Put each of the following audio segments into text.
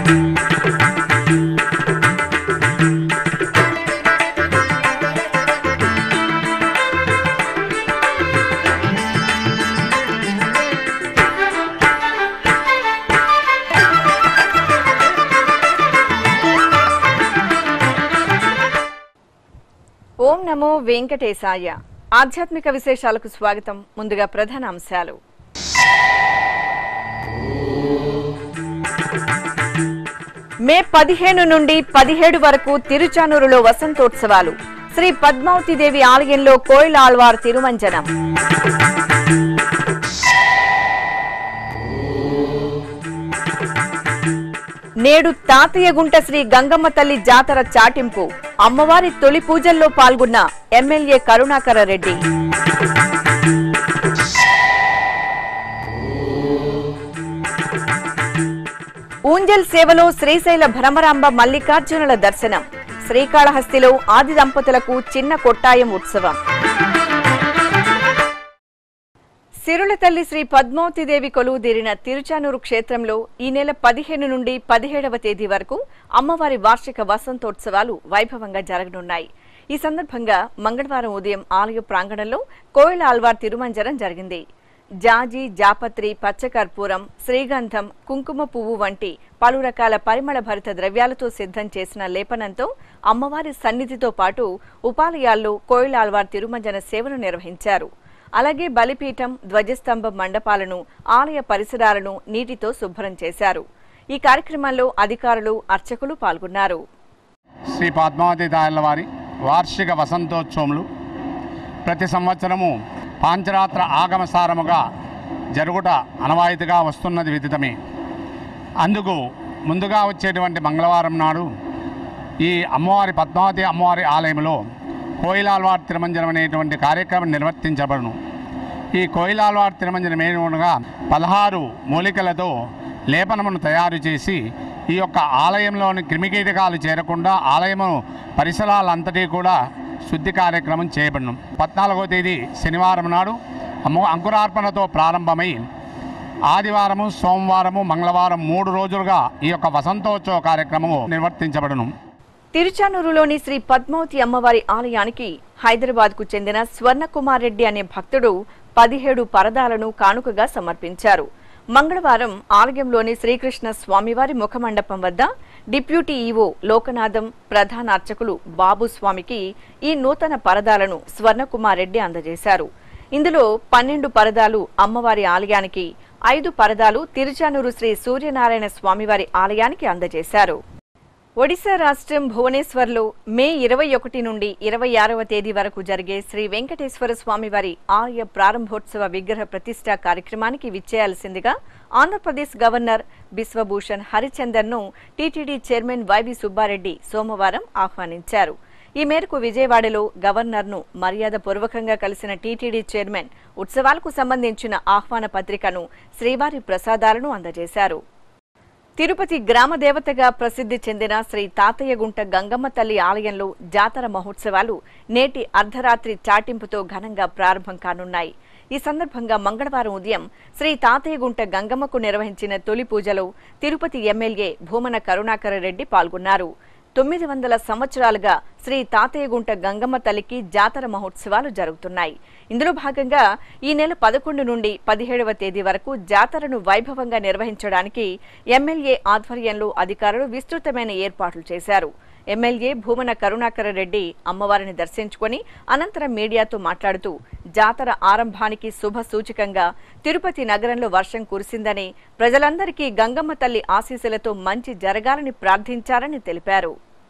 ఓం నమో వెంకటేశాయ. ఆధ్యాత్మిక విశేషాలకు స్వాగతం. ముందుగా ప్రధాన అంశాలు. మే 15 నుండి 17 వరకు తిరుచానూరులో వసంతోత్సవాలు. శ్రీ పద్మావతి దేవి ఆలయంలో కోయిల ఆళ్వార్ తిరుమంజనం. నేడు తాతయ్యగుంట శ్రీ గంగమ్మ తల్లి జాతర చాటింపు. అమ్మవారి తొలి పూజల్లో పాల్గొన్న ఎమ్మెల్యే కరుణాకర రెడ్డి. ఊంజల్ సేవలో శ్రీశైల భ్రమరాంబ మల్లికార్జునుల దర్శనం. శ్రీకాళహస్తిలో ఆది దంపతులకు చిన్న కొట్టాయం ఉత్సవం. సిరుల తల్లి శ్రీ పద్మావతిదేవి కొలువుదీరిన తిరుచానూరు క్షేత్రంలో ఈ నెల 15 నుండి 17వ తేదీ వరకు అమ్మవారి వార్షిక వసంతోత్సవాలు వైభవంగా జరగనున్నాయి. ఈ సందర్భంగా మంగళవారం ఉదయం ఆలయ ప్రాంగణంలో కోయిల ఆళ్వార్ తిరుమంజనం జరిగింది. జాజి, జాపత్రి, పచ్చకర్పూరం, శ్రీగంధం, కుంకుమ పువ్వు వంటి పలు రకాల పరిమళ భరిత ద్రవ్యాలతో సిద్ధం చేసిన లేపనంతో అమ్మవారి సన్నిధితో పాటు ఉపాలయాల్లో కోయిల ఆళ్వార్ తిరుమంజన సేవను నిర్వహించారు. అలాగే బలిపీఠం, ధ్వజస్తంభం మండపాలను, ఆలయ పరిసరాలను నీటితో శుభ్రం చేశారు. ఈ కార్యక్రమంలో అధికారులు, అర్చకులు పాల్గొన్నారు. శ్రీ పద్మావతి తాయలవారి వార్షిక వసంతోత్సవములు ప్రతి సంవత్సరము పాంచరాత్ర ఆగమసారముగా జరుగుట అనవాయితీగా వస్తున్నది విదితమే. అందుకు ముందుగా వచ్చేటువంటి మంగళవారం నాడు ఈ అమ్మవారి పద్మావతి అమ్మవారి ఆలయంలో కోయిలాల్వార్ తిరుమంజనం అనేటువంటి కార్యక్రమం నిర్వర్తించబడును. ఈ కోయిలాల్వార్ తిరుమంజనం ఏమనగా 16 మూలికలతో లేపనమును తయారు చేసి ఈ యొక్క ఆలయంలోని క్రిమికీటకాలు చేరకుండా ఆలయము పరిసరాలంతటి కూడా శుద్ధి కార్యక్రమం చేయబడును. 14వ తేదీ శనివారం నాడు అంకురార్పణతో ప్రారంభమై ఆదివారము, సోమవారము, మంగళవారం 3 రోజులుగా ఈ యొక్క వసంతోత్సవ కార్యక్రమము నిర్వర్తించబడును. తిరుచానూరులోని శ్రీ పద్మావతి అమ్మవారి ఆలయానికి హైదరాబాద్కు చెందిన స్వర్ణకుమార్ రెడ్డి అనే భక్తుడు 17 పరదాలను కానుకగా సమర్పించారు. మంగళవారం ఆలయంలోని శ్రీకృష్ణ స్వామివారి ముఖమండపం వద్ద డిప్యూటీ ఈవో లోకనాథం, ప్రధాన అర్చకులు బాబుస్వామికి ఈ నూతన పరదాలను స్వర్ణకుమార్ రెడ్డి అందజేశారు. ఇందులో 12 పరదాలు అమ్మవారి ఆలయానికి, 5 పరదాలు తిరుచానూరు శ్రీ సూర్యనారాయణ స్వామివారి ఆలయానికి అందజేశారు. ఒడిశా రాష్ట్రం భువనేశ్వర్లో మే 21 నుండి 26వ తేదీ వరకు జరిగే శ్రీ వెంకటేశ్వర స్వామివారి ఆలయ ప్రారంభోత్సవ విగ్రహ ప్రతిష్ఠా కార్యక్రమానికి విచ్చేయాల్సిందిగా ఆంధ్రప్రదేశ్ గవర్నర్ బిశ్వభూషణ్ హరిచందన్ను టీటీడీ చైర్మన్ వైవి సుబ్బారెడ్డి సోమవారం ఆహ్వానించారు. ఈ మేరకు విజయవాడలో గవర్నర్ను మర్యాదపూర్వకంగా కలిసిన టీటీడీ చైర్మన్ ఉత్సవాలకు సంబంధించిన ఆహ్వాన పత్రికను, శ్రీవారి ప్రసాదాలను అందజేశారు. తిరుపతి గ్రామ దేవతగా ప్రసిద్ధి చెందిన శ్రీ తాతయ్యగుంట గంగమ్మ తల్లి ఆలయంలో జాతర మహోత్సవాలు నేటి అర్ధరాత్రి చాటింపుతో ఘనంగా ప్రారంభం కానున్నాయి. ఈ సందర్భంగా మంగళవారం ఉదయం శ్రీ తాతయ్యగుంట గంగమ్మకు నిర్వహించిన తొలి పూజలో తిరుపతి ఎమ్మెల్యే భూమన కరుణాకర రెడ్డి పాల్గొన్నారు. 900 సంవత్సరాలుగా శ్రీ తాతయ్యగుంట గంగమ్మ తల్లికి జాతర మహోత్సవాలు జరుగుతున్నాయి. ఇందులో భాగంగా ఈ నెల 11 నుండి 17వ తేదీ వరకు జాతరను వైభవంగా నిర్వహించడానికి ఎమ్మెల్యే ఆధ్వర్యంలో అధికారులు విస్తృతమైన ఏర్పాట్లు చేశారు. ఎమ్మెల్యే భూమన కరుణాకర రెడ్డి అమ్మవారిని దర్శించుకుని అనంతరం మీడియాతో మాట్లాడుతూ జాతర ఆరంభానికి శుభ సూచకంగా తిరుపతి నగరంలో వర్షం కురిసిందని, ప్రజలందరికీ గంగమ్మ తల్లి ఆశీస్సులతో మంచి జరగాలని ప్రార్థించారని తెలిపారు.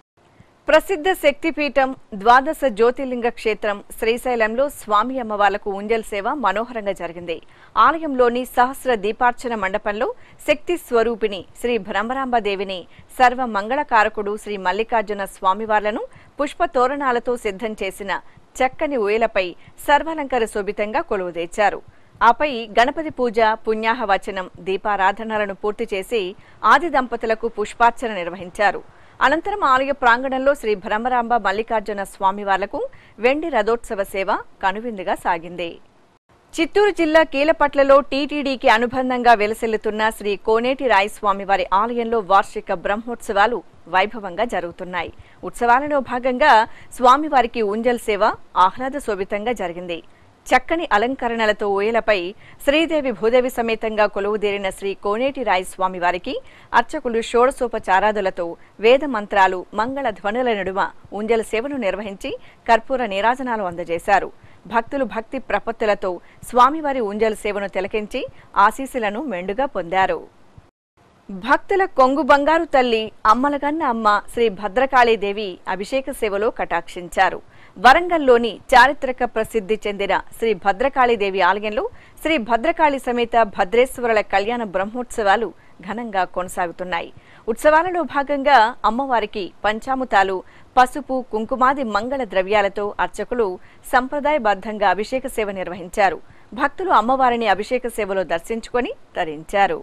ప్రసిద్ధ శక్తిపీఠం ద్వాదశ జ్యోతిర్లింగ క్షేత్రం శ్రీశైలంలో స్వామి అమ్మవార్లకు ఊంజల్ సేవ మనోహరంగా జరిగింది. ఆలయంలోని సహస్ర దీపార్చన మండపంలో శక్తి స్వరూపిణి శ్రీ భ్రమరాంబదేవిని, సర్వ మంగళకారకుడు శ్రీ మల్లికార్జున స్వామివార్లను పుష్ప తోరణాలతో సిద్ధం చేసిన చక్కని ఊయలపై సర్వాలంకార శోభితంగా కొలువుదీర్చారు. ఆపై గణపతి పూజ, పుణ్యాహవచనం, దీపారాధనలను పూర్తి చేసి ఆది దంపతులకు పుష్పార్చన నిర్వహించారు. అనంతరం ఆలయ ప్రాంగణంలో శ్రీ భ్రమరాంబ మల్లికార్జున స్వామివార్లకు వెండి రథోత్సవ సేవ కనువిందుగా సాగింది. చిత్తూరు జిల్లా కీలపట్లలో టీటీడీకి అనుబంధంగా వెలసిల్లుతున్న శ్రీ కోనేటి రాయస్వామివారి ఆలయంలో వార్షిక బ్రహ్మోత్సవాలు వైభవంగా జరుగుతున్నాయి. ఉత్సవాలలో భాగంగా స్వామివారికి ఊంజల్ సేవ ఆహ్లాద శోభితంగా జరిగింది. చక్కని అలంకరణలతో ఊయలపై శ్రీదేవి భూదేవి సమేతంగా కొలువుదీరిన శ్రీ కోనేటి రాయస్వామి వారికి అర్చకులు షోడశోపచారాదులతో వేద మంత్రాలు మంగళ ధ్వనుల నడుమ ఊంజల సేవను నిర్వహించి కర్పూర నీరాజనాలు అందజేశారు. భక్తులు భక్తి ప్రపత్తులతో స్వామివారి ఊంజల సేవను తిలకించి ఆశీస్సులను మెండుగా పొందారు. భక్తుల కొంగు బంగారు తల్లి అమ్మలగన్న అమ్మ శ్రీ భద్రకాళీదేవి అభిషేక సేవలో కటాక్షించారు. వరంగల్లోని చారిత్రక ప్రసిద్ధి చెందిన శ్రీ భద్రకాళీదేవి ఆలయంలో శ్రీ భద్రకాళి సమేత భద్రేశ్వరుల కళ్యాణ బ్రహ్మోత్సవాలు ఘనంగా కొనసాగుతున్నాయి. ఉత్సవాలలో భాగంగా అమ్మవారికి పంచామృతాలు, పసుపు, కుంకుమాది మంగళ ద్రవ్యాలతో అర్చకులు సంప్రదాయబద్ధంగా అభిషేక సేవ నిర్వహించారు. భక్తులు అమ్మవారిని అభిషేక సేవలో దర్శించుకొని తరించారు.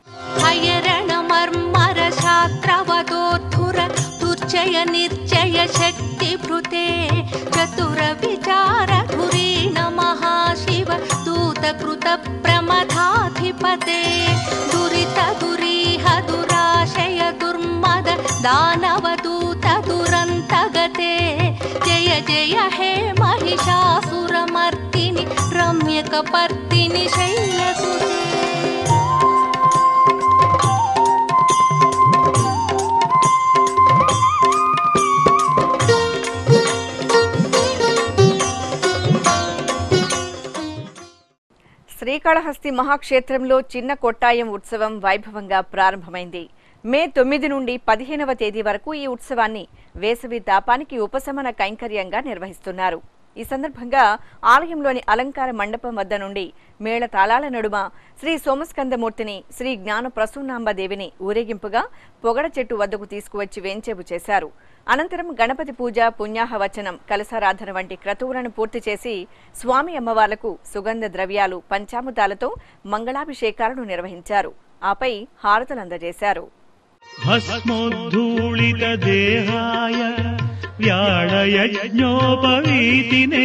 దుర్జయ నిర్జయ శక్తి భృతే చతుర విచార ధురీ నమః శివ దూత కృత ప్రమథాధిపతే దురిత దురీహ దురాశయ దుర్మద దానవ దూత దురంతగతే జయ జయ హే మహిషాసురమర్దిని రమ్యకపర్దిని శైలసుతే. శ్రీకాళహస్తి మహాక్షేత్రంలో చిన్న కొట్టాయం ఉత్సవం వైభవంగా ప్రారంభమైంది. మే 9 నుండి 15వ తేదీ వరకు ఈ ఉత్సవాన్ని వేసవి తాపానికి ఉపశమన కైంకర్యంగా నిర్వహిస్తున్నారు. ఈ సందర్భంగా ఆలయంలోని అలంకార మండపం వద్ద నుండి మేళ తాళాల నడుమ శ్రీ సోమస్కందమూర్తిని, శ్రీ జ్ఞాన ప్రసూనాంబదేవిని ఊరేగింపుగా పొగడ చెట్టు వద్దకు తీసుకువచ్చి వేంచేపు చేశారు. అనంతరం గణపతి పూజ, పుణ్యాహవచనం, కలశారాధన వంటి క్రతువులను పూర్తి చేసి స్వామి అమ్మవార్లకు సుగంధ ద్రవ్యాలు, పంచామృతాలతో మంగళాభిషేకాలను నిర్వహించారు. ఆపై హారతులు అందజేశారు. భస్మోద్ధూళిత దేహాయ వ్యాళయజ్ఞోపవీతినే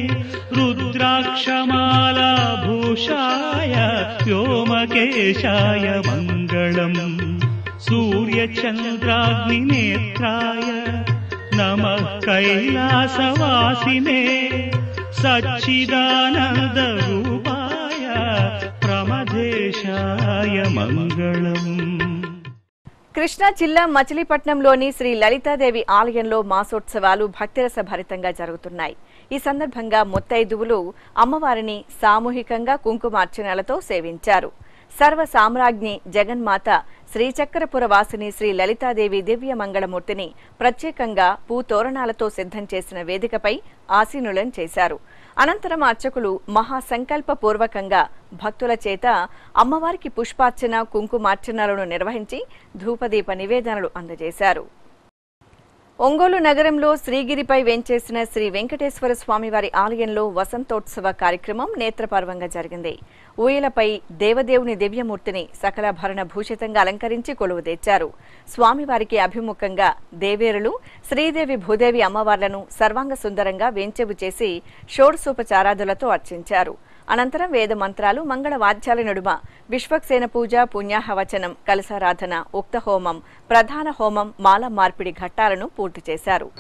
రుద్రాక్షమాలాభూషాయ వ్యోమకేశాయ మంగళం సూర్యచంద్రాగ్నినేత్రాయ నమః కైలాసవాసినే సచ్చిదానందరూపాయ ప్రమదేశాయ మంగళం. కృష్ణా జిల్లా మచిలీపట్నంలోని శ్రీ లలితాదేవి ఆలయంలో మాసోత్సవాలు భక్తిరస భరితంగా జరుగుతున్నాయి. ఈ సందర్భంగా ముత్తైదువులు అమ్మవారిని సామూహికంగా కుంకుమార్చనలతో సేవించారు. సర్వ సామ్రాజ్ఞి జగన్మాత శ్రీచక్రపుర వాసిని శ్రీ లలితాదేవి దివ్య మంగళమూర్తిని ప్రత్యేకంగా పూతోరణాలతో సిద్ధం చేసిన వేదికపై ఆసీనులను చేశారు. అనంతరం అర్చకులు మహాసంకల్పపూర్వకంగా భక్తుల చేత అమ్మవారికి పుష్పార్చన, కుంకుమార్చనలను నిర్వహించి ధూపదీప నివేదనలు అందజేశారు. ఒంగోలు నగరంలో శ్రీగిరిపై వేంచేసిన శ్రీ వెంకటేశ్వర స్వామివారి ఆలయంలో వసంతోత్సవ కార్యక్రమం నేత్రపర్వంగా జరిగింది. ఊయలపై దేవదేవుని దివ్యమూర్తిని సకలాభరణ భూషితంగా అలంకరించి కొలువు తెచ్చారు. స్వామివారికి అభిముఖంగా దేవేరులు, శ్రీదేవి భూదేవి అమ్మవార్లను సర్వాంగ సుందరంగా వేంచెవు చేసి షోడశోపచారాదులతో అర్చించారు. అనంతరం వేద మంత్రాలు, మంగళ వాద్యాల నడుమ విశ్వక్సేన పూజ, పుణ్యాహవచనం, కలశారాధన, ఉక్త హోమం, ప్రధాన హోమం, మాల మార్పిడి ఘట్టాలను పూర్తి చేశారు.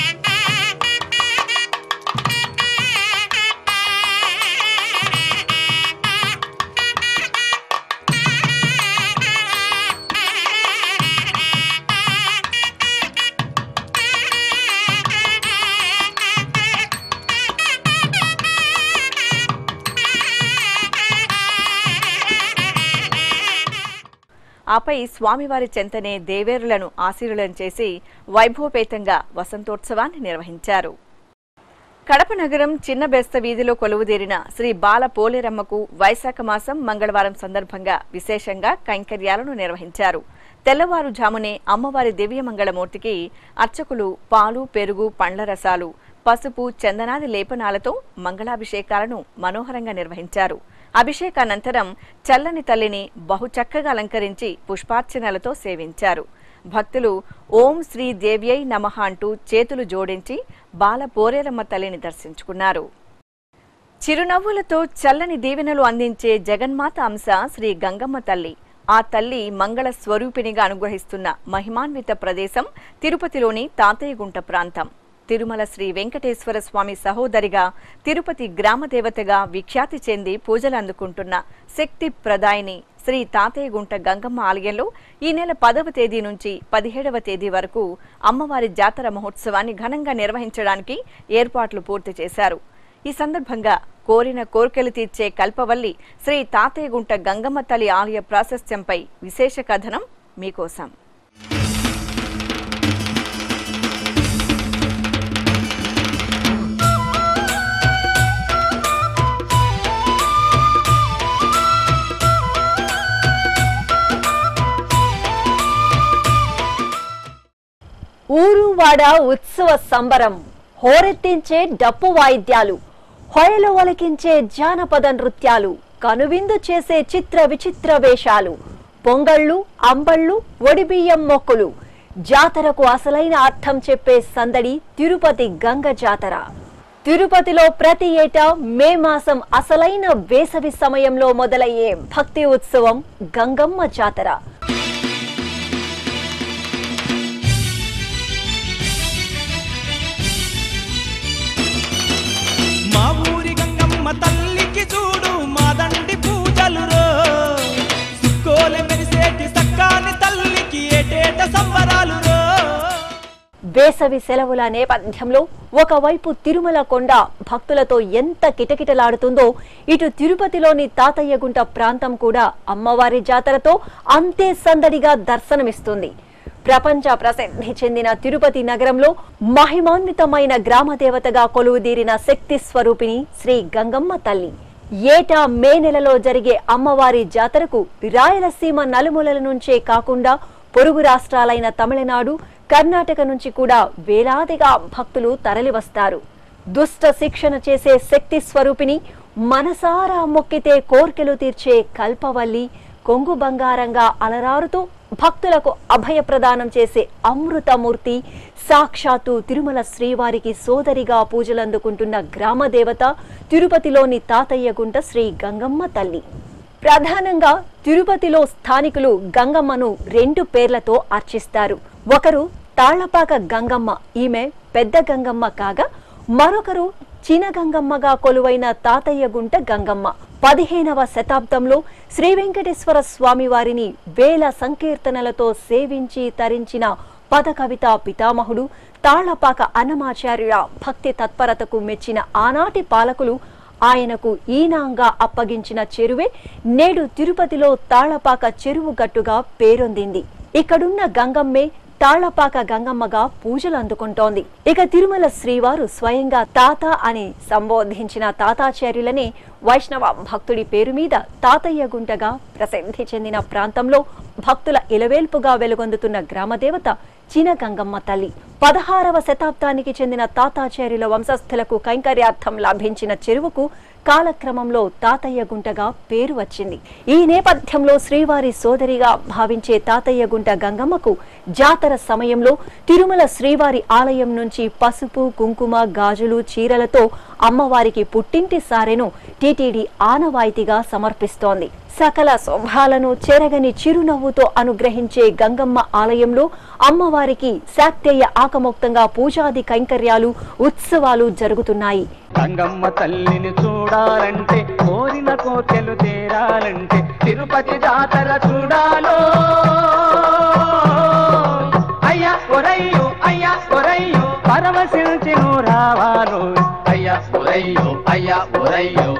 ఆపై స్వామివారి చెంతనే దేవేరులను ఆశీర్వదనం చేసి వైభవపేతంగా వసంతోత్సవాన్ని నిర్వహించారు. కడప నగరం చిన్న బెస్త వీధిలో కొలువుదీరిన శ్రీ బాల పోలేరమ్మకు వైశాఖ మాసం మంగళవారం సందర్భంగా విశేషంగా కైంకర్యాలను నిర్వహించారు. తెల్లవారుజామునే అమ్మవారి దివ్యమంగళమూర్తికి అర్చకులు పాలు, పెరుగు, పండ్ల రసాలు, పసుపు, చందనాది లేపనాలతో మంగళాభిషేకాలను మనోహరంగా నిర్వహించారు. అభిషేకానంతరం చల్లని తల్లిని బహుచక్కగా అలంకరించి పుష్పార్చనలతో సేవించారు. భక్తులు ఓం శ్రీ దేవ్యై నమః అంటూ చేతులు జోడించి బాల పోలేరమ్మ తల్లిని దర్శించుకున్నారు. చిరునవ్వులతో చల్లని దీవెనలు అందించే జగన్మాత అంశ శ్రీ గంగమ్మ తల్లి. ఆ తల్లి మంగళ స్వరూపిణిగా అనుగ్రహిస్తున్న మహిమాన్విత ప్రదేశం తిరుపతిలోని తాతయ్యగుంట ప్రాంతం. తిరుమల శ్రీ వెంకటేశ్వర స్వామి సహోదరిగా, తిరుపతి గ్రామదేవతగా విఖ్యాతి చెంది పూజలు అందుకుంటున్న శక్తి ప్రదాయిని శ్రీ తాతయ్యగుంట గంగమ్మ ఆలయంలో ఈ నెల 10వ తేదీ నుంచి 17వ తేదీ వరకు అమ్మవారి జాతర మహోత్సవాన్ని ఘనంగా నిర్వహించడానికి ఏర్పాట్లు పూర్తి చేశారు. ఈ సందర్భంగా కోరిన కోర్కెలు తీర్చే కల్పవల్లి శ్రీ తాతయ్యగుంట గంగమ్మ తల్లి ఆలయ ప్రాశస్త్యంపై విశేష కథనం మీకోసం. ఊరువాడ ఉత్సవ సంబరం, హోరెత్తించే డప్పు వాయిద్యాలు, హొయలు ఒలికించే జానపద నృత్యాలు, కనువిందు చేసే చిత్ర విచిత్ర వేషాలు, పొంగళ్ళు, అంబళ్ళు, ఒడిబియ్యం మొక్కులు, జాతరకు అసలైన అర్థం చెప్పే సందడి తిరుపతి గంగ జాతర. తిరుపతిలో ప్రతి ఏటా మే మాసం అసలైన వేసవి సమయంలో మొదలయ్యే భక్తి ఉత్సవం గంగమ్మ జాతర. తల్లికి చూడు మాదండి పూజలు రో, సుక్కోలె మెరిసేటి సక్కాని తల్లికి ఏటేట సంబరాలు రో. వేసవి సెలవుల నేపథ్యంలో ఒకవైపు తిరుమల కొండ భక్తులతో ఎంత కిటకిటలాడుతుందో, ఇటు తిరుపతిలోని తాతయ్యగుంట ప్రాంతం కూడా అమ్మవారి జాతరతో అంతే సందడిగా దర్శనమిస్తుంది. ప్రపంచ ప్రసిద్ధి చెందిన తిరుపతి నగరంలో మహిమాన్వితమైన గ్రామదేవతగా కొలువుదీరిన శక్తి స్వరూపిణి శ్రీ గంగమ్మ తల్లి. ఏటా మే నెలలో జరిగే అమ్మవారి జాతరకు రాయలసీమ నలుమూలల నుంచే కాకుండా పొరుగు రాష్ట్రాలైన తమిళనాడు, కర్ణాటక నుంచి కూడా వేలాదిగా భక్తులు తరలివస్తారు. దుష్ట శిక్షణ చేసే శక్తి స్వరూపిణి, మనసారా మొక్కితే కోర్కెలు తీర్చే కల్పవల్లి, కొంగు బంగారంగా అలరారుతూ భక్తులకు అభయ ప్రదానం చేసే అమృతమూర్తి, సాక్షాత్తు తిరుమల శ్రీవారికి సోదరిగా పూజలందుకుంటున్న గ్రామదేవత తిరుపతిలోని తాతయ్యగుంట శ్రీ గంగమ్మ తల్లి. ప్రధానంగా తిరుపతిలో స్థానికులు గంగమ్మను 2 పేర్లతో అర్చిస్తారు. ఒకరు తాళ్లపాక గంగమ్మ, ఈమె పెద్ద గంగమ్మ కాగా, మరొకరు చిన్న గంగమ్మగా కొలువైన తాతయ్యగుంట గంగమ్మ. 15వ శతాబ్దంలో శ్రీ వెంకటేశ్వర స్వామి వారిని వేల సంకీర్తనలతో సేవించి తరించిన పద కవితా పితామహుడు తాళ్లపాక అన్నమాచార్యుల భక్తి తత్పరతకు మెచ్చిన ఆనాటి పాలకులు ఆయనకు ఈనాంగా అప్పగించిన చెరువే నేడు తిరుపతిలో తాళ్లపాక చెరువు గట్టుగా పేరొందింది. ఇక్కడున్న గంగమ్మే తాళ్లపాక గంగమ్మగా పూజలు అందుకుంటోంది. ఇక తిరుమల శ్రీవారు స్వయంగా తాత అని సంబోధించిన తాతాచార్యులనే వైష్ణవ భక్తుడి పేరు మీద తాతయ్యగుంటగా ప్రసిద్ధి చెందిన ప్రాంతంలో భక్తుల ఇలవేల్పుగా వెలుగొందుతున్న గ్రామదేవత చిన్న గంగమ్మ తల్లి. 16వ శతాబ్దానికి చెందిన తాతాచార్యుల వంశస్థులకు కైంకర్యార్థం లభించిన చెరువుకు కాలక్రమంలో తాతయ్యగుంటగా పేరు వచ్చింది. ఈ నేపథ్యంలో శ్రీవారి సోదరిగా భావించే తాతయ్యగుంట గంగమ్మకు జాతర సమయంలో తిరుమల శ్రీవారి ఆలయం నుంచి పసుపు, కుంకుమ, గాజులు, చీరలతో అమ్మవారికి పుట్టింటి సారెను టీటీడీ ఆనవాయితీగా సమర్పిస్తోంది. సకల శోభాలను చెరగని చిరునవ్వుతో అనుగ్రహించే గంగమ్మ ఆలయంలో అమ్మవారికి శాక్తేయ ఆకమోక్తంగా పూజాది కైంకర్యాలు, ఉత్సవాలు జరుగుతున్నాయి. గంగమ్మ తల్లిని చూడాలంటే, కోరిన కోర్కెలు తీరాలంటే తిరుపతి జాతర చూడాలో. అయ్యా ఒరయ్యో, అయ్యా ఒరయ్యో, పరవశించి నువ్వు రావాలో. అయ్యా ఒరయ్యో, అయ్యా ఒరయ్యో.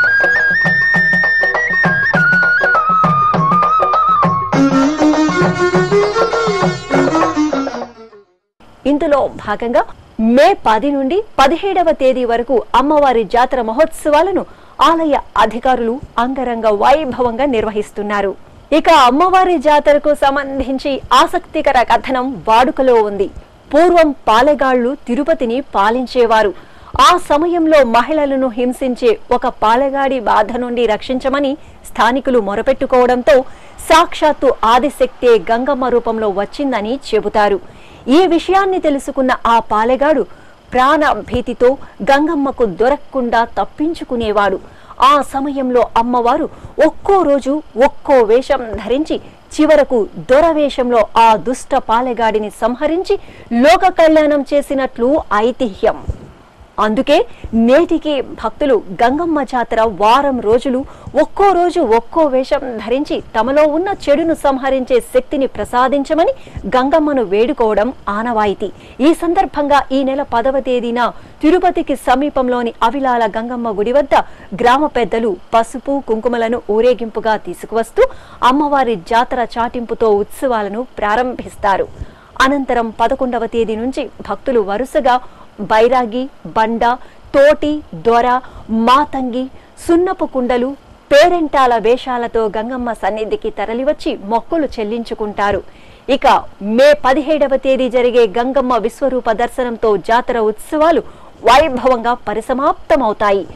ఇందులో భాగంగా మే 10 నుండి 17వ తేదీ వరకు అమ్మవారి జాతర మహోత్సవాలను ఆలయ అధికారులు అంగరంగ వైభవంగా నిర్వహిస్తున్నారు. ఇక అమ్మవారి జాతరకు సంబంధించి ఆసక్తికర కథనం వాడుకలో ఉంది. పూర్వం పాలెగాళ్లు తిరుపతిని పాలించేవారు. ఆ సమయంలో మహిళలను హింసించే ఒక పాలెగాడి బాధ నుండి రక్షించమని స్థానికులు మొరపెట్టుకోవడంతో సాక్షాత్తు ఆదిశక్తే గంగమ్మ రూపంలో వచ్చిందని చెబుతారు. ఈ విషయాన్ని తెలుసుకున్న ఆ పాలెగాడు ప్రాణ భీతితో గంగమ్మకు దొరకకుండా తప్పించుకునేవాడు. ఆ సమయంలో అమ్మవారు ఒక్కో రోజు ఒక్కో వేషం ధరించి చివరకు దొరవేషంలో ఆ దుష్ట పాలెగాడిని సంహరించి లోక కళ్యాణం చేసినట్లు ఐతిహ్యం. అందుకే నేటికి భక్తులు గంగమ్మ జాతర వారం రోజులు ఒక్కో రోజు ఒక్కో వేషం ధరించి తమలో ఉన్న చెడును సంహరించే శక్తిని ప్రసాదించమని గంగమ్మను వేడుకోవడం ఆనవాయితీ. ఈ సందర్భంగా ఈ నెల 10వ తేదీన తిరుపతికి సమీపంలోని అవిలాల గంగమ్మ గుడి వద్ద గ్రామ పెద్దలు పసుపు కుంకుమలను ఊరేగింపుగా తీసుకువస్తూ అమ్మవారి జాతర చాటింపుతో ఉత్సవాలను ప్రారంభిస్తారు. అనంతరం 11వ తేదీ నుంచి భక్తులు వరుసగా బైరాగి, బండ, తోటి, దొర, మాతంగి, సున్నపు కుండలు, పేరెంటాల వేషాలతో గంగమ్మ సన్నిధికి తరలివచ్చి మొక్కులు చెల్లించుకుంటారు. ఇక మే 17వ తేదీ జరిగే గంగమ్మ విశ్వరూప దర్శనంతో జాతర ఉత్సవాలు వైభవంగా పరిసమాప్తమవుతాయి.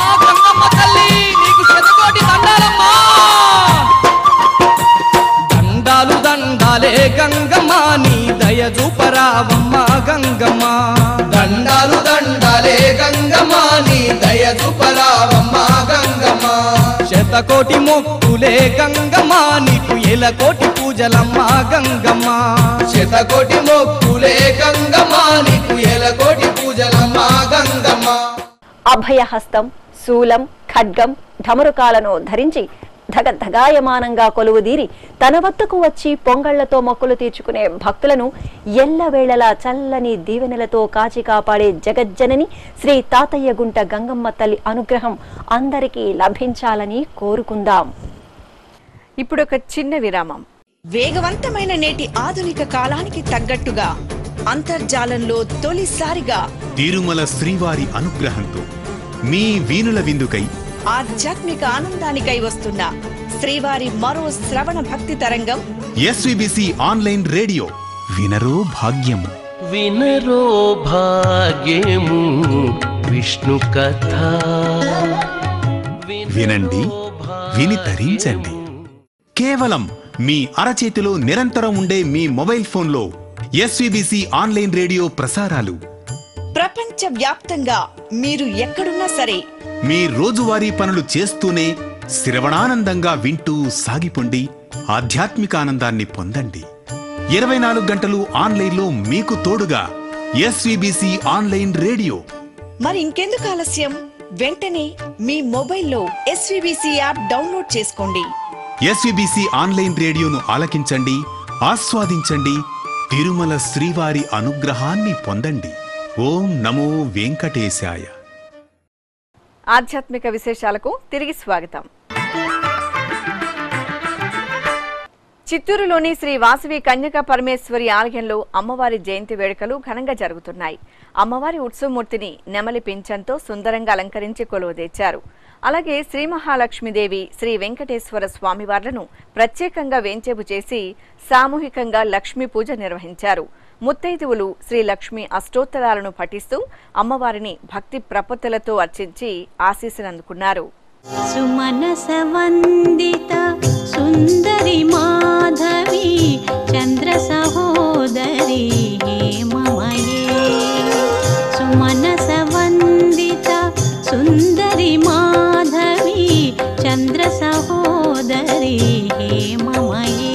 దండాలే గంగమ్మ నీ దయ చూపరావమ్మ గంగమ్మ. దండాలే గంగమ్మ నీ దయ చూపరావమ్మ గంగమ్మ. శతకోటి మొక్కులే గంగమ్మ నీకు ఎలకోటి పూజలమ్మ గంగమ్మ. శతకోటి మొక్కులే గంగమ్మ నీకు ఎలకోటి పూజలమ్మ గంగమ్మ. అభయహస్తం, శూలం, ఖడ్గం, ఢమరుకాలను ధరించి ధగధగాయమానంగా కొలువుదీరి తన వద్దకు వచ్చి పొంగళ్లతో మొక్కులు తీర్చుకునే భక్తులను ఎల్లవేళలా చల్లని దీవెనలతో కాచి కాపాడే జగజ్జనని శ్రీ తాతయ్య గుంట గంగమ్మ తల్లి అనుగ్రహం అందరికీ లభించాలని కోరుకుందాం. ఇప్పుడు ఒక చిన్న విరామం. వేగవంతమైన నేటి ఆధునిక కాలానికి తగ్గట్టుగా అంతర్జాలంలో తొలిసారిగా తిరుమల శ్రీవారి అనుగ్రహంతో మీ వీనుల విందుకై ఆధ్యాత్మిక ఆనందానికై వస్తున్న శ్రీవారి మరో శ్రవణ భక్తి తరంగం ఎస్విబిసి ఆన్లైన్ రేడియో. వినరో భాగ్యము, వినరో భాగ్యము విష్ణు కథ. వినండి, విని తరించండి. కేవలం మీ అరచేతిలో నిరంతరం ఉండే మీ మొబైల్ ఫోన్లో ఎస్విబిసి ఆన్లైన్ రేడియో ప్రసారాలు ప్రపంచ వ్యాప్తంగా మీరు ఎక్కడున్నా సరే మీ రోజువారీ పనులు చేస్తూనే శ్రవణానందంగా వింటూ సాగిపోండి. ఆధ్యాత్మిక ఆనందాన్ని పొందండి. 24 గంటలు ఆన్లైన్లో మీకు తోడుగా ఎస్విబిసి ఆన్లైన్ రేడియో. మరి ఇంకెందుకు ఆలస్యం? వెంటనే మీ మొబైల్లో ఎస్విబిసి యాప్ డౌన్లోడ్ చేసుకోండి. ఎస్విబిసి ఆన్లైన్ రేడియోను ఆలకించండి, ఆస్వాదించండి. తిరుమల శ్రీవారి అనుగ్రహాన్ని పొందండి. ఓం నమో వెంకటేశాయ. ఆధ్యాత్మిక విశేషాలకు తిరిగి స్వాగతం. చిత్తూరులోని శ్రీ వాసవి కన్యకా పరమేశ్వరి ఆలయంలో అమ్మవారి జయంతి వేడుకలు ఘనంగా జరుగుతున్నాయి. అమ్మవారి ఉత్సవమూర్తిని నెమలి పింఛంతో సుందరంగా అలంకరించి కొలువుదీర్చారు. అలాగే శ్రీ మహాలక్ష్మీదేవి, శ్రీ వెంకటేశ్వర స్వామివార్లను ప్రత్యేకంగా వేంచేపు చేసి సామూహికంగా లక్ష్మీ పూజ నిర్వహించారు. ముత్తైదువులు శ్రీ లక్ష్మి అష్టోత్తరాలను పఠిస్తూ అమ్మవారిని భక్తి ప్రపత్తులతో అర్చించి ఆశీస్సులందుకున్నారు. సుమనస వందిత సుందరి మాధవి చంద్ర సహోదరి హేమమయే. సుమనస వందిత సుందరి మాధవి చంద్ర సహోదరి హేమమయే.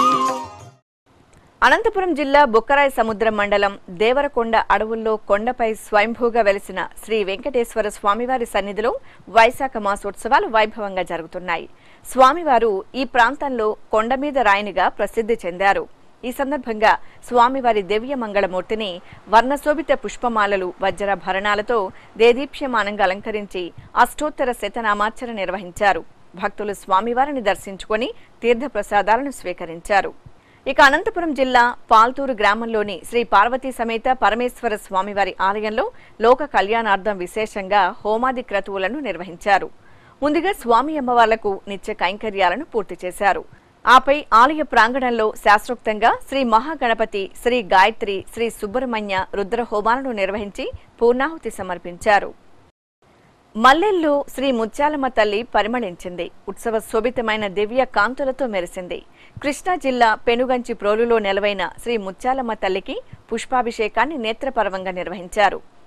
అనంతపురం జిల్లా బుక్కరాయ సముద్రం మండలం దేవరకొండ అడవుల్లో కొండపై స్వయంభూగా వెలిసిన శ్రీ వెంకటేశ్వర స్వామివారి సన్నిధిలో వైశాఖ మాసోత్సవాలు వైభవంగా జరుగుతున్నాయి. స్వామివారు ఈ ప్రాంతంలో కొండ మీద రాయనిగా ప్రసిద్ధి చెందారు. ఈ సందర్భంగా స్వామివారి దివ్య మంగళమూర్తిని వర్ణశోభిత పుష్పమాలలు, వజ్రాభరణాలతో దేదీప్యమానంగా అలంకరించి అష్టోత్తర శతనామార్చన నిర్వహించారు. భక్తులు స్వామివారిని దర్శించుకొని తీర్థప్రసాదాలను స్వీకరించారు. ఇక అనంతపురం జిల్లా పాల్తూరు గ్రామంలోని శ్రీ పార్వతీ సమేత పరమేశ్వర స్వామివారి ఆలయంలో లోక కళ్యాణార్థం విశేషంగా హోమాది క్రతువులను నిర్వహించారు. ముందుగా స్వామి అమ్మవార్లకు నిత్య కైంకర్యాలను పూర్తి చేశారు. ఆపై ఆలయ ప్రాంగణంలో శాస్త్రోక్తంగా శ్రీ మహాగణపతి, శ్రీ గాయత్రి, శ్రీ సుబ్రహ్మణ్య రుద్ర హోమాలను నిర్వహించి పూర్ణాహుతి సమర్పించారు. మల్లెల్లో శ్రీ ముత్యాలమ్మ తల్లి పరిమళించింది. ఉత్సవ శోభితమైన దివ్య కాంతులతో మెరిసింది. కృష్ణా జిల్లా పెనుగంచి ప్రోలులో నెలవైన శ్రీ ముత్యాలమ్మ తల్లికి పుష్పాభిషేకాన్ని నేత్రపర్వంగా నిర్వహించారు.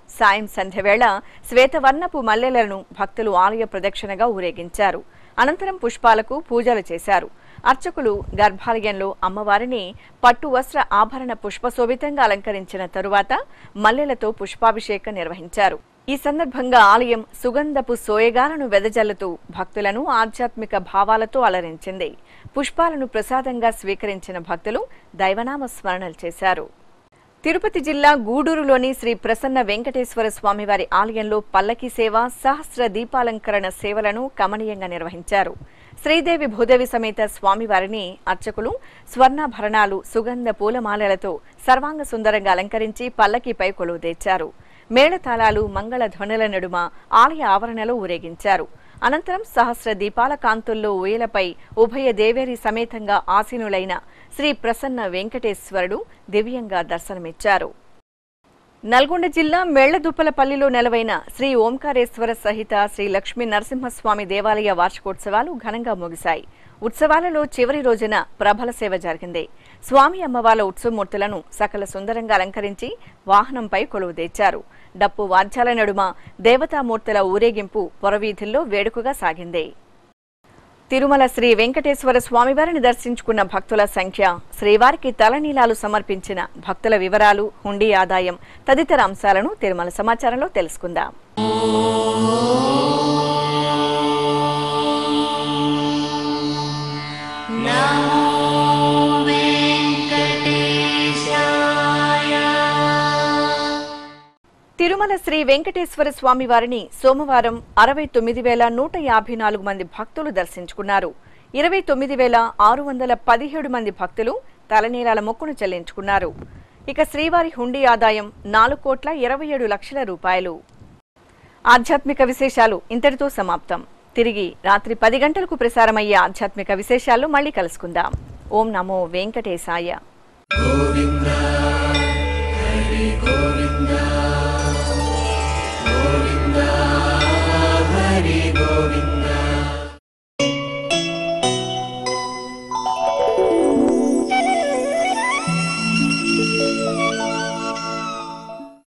సాయం సంధ్య వేళ శ్వేతవర్ణపు మల్లెలను భక్తులు ఆలయ ప్రదక్షిణగా ఊరేగించారు. అనంతరం పుష్పాలకు పూజలు చేశారు. అర్చకులు గర్భాలయంలో అమ్మవారిని పట్టు వస్త్ర ఆభరణ పుష్పశోభితంగా అలంకరించిన తరువాత మల్లెలతో పుష్పాభిషేకం నిర్వహించారు. ఈ సందర్భంగా ఆలయం సుగంధపు సోయగాలను వెదజల్లుతూ భక్తులను ఆధ్యాత్మిక భావాలతో అలరించింది. పుష్పాలను ప్రసాదంగా స్వీకరించిన భక్తులు దైవనామ స్మరణలు చేశారు. తిరుపతి జిల్లా గూడూరులోని శ్రీ ప్రసన్న వెంకటేశ్వర స్వామివారి ఆలయంలో పల్లకి సేవ, సహస్ర దీపాలంకరణ సేవలను కమనీయంగా నిర్వహించారు. శ్రీదేవి భూదేవి సమేత స్వామివారిని అర్చకులు స్వర్ణాభరణాలు, సుగంధ పూలమాలలతో సర్వాంగ సుందరంగా అలంకరించి పల్లకీపై కొలువుదీర్చారు. మేళతాళాలు, మంగళ ధ్వనుల నడుమ ఆలయ ఆవరణలో ఊరేగించారు. అనంతరం సహస్ర దీపాల కాంతుల్లో ఊయలపై ఉభయ దేవేరి సమేతంగా ఆసీనులైన శ్రీ ప్రసన్న వెంకటేశ్వరుడు దివ్యంగా దర్శనమిచ్చారు. నల్గొండ జిల్లా మేళ్లదుప్పలపల్లిలో నెలవైన శ్రీ ఓంకారేశ్వర సహిత శ్రీ లక్ష్మీ నరసింహస్వామి దేవాలయ వార్షికోత్సవాలు ఘనంగా ముగిశాయి. ఉత్సవాలలో చివరి రోజున ప్రభల సేవ జరిగింది. స్వామి అమ్మవార్ల ఉత్సవమూర్తులను సకల సుందరంగా అలంకరించి వాహనంపై కొలువుదీర్చారు. డప్పు వాద్యాల నడుమ దేవతామూర్తుల ఊరేగింపు పొరవీధుల్లో వేడుకగా సాగింది. తిరుమల శ్రీ వెంకటేశ్వర స్వామివారిని దర్శించుకున్న భక్తుల సంఖ్య, శ్రీవారికి తలనీలాలు సమర్పించిన భక్తుల వివరాలు, హుండీ ఆదాయం తదితర అంశాలను తిరుమల సమాచారంలో తెలుసుకుందాం. తిరుమల శ్రీ వెంకటేశ్వర స్వామి వారిని సోమవారం 69,154 మంది భక్తులు దర్శించుకున్నారు. 29,617 మంది భక్తులు తలనీలాల మొక్కును చెల్లించుకున్నారు. ఇక శ్రీవారి హుండీ ఆదాయం 4,27,00,000 రూపాయలు. ఆధ్యాత్మిక విశేషాలు ఇంతటితో సమాప్తం. తిరిగి రాత్రి 10 గంటలకు ప్రసారమయ్యే ఆధ్యాత్మిక విశేషాల్లో మళ్ళీ కలుసుకుందాం. ఓం నమో వెంకటేశాయ.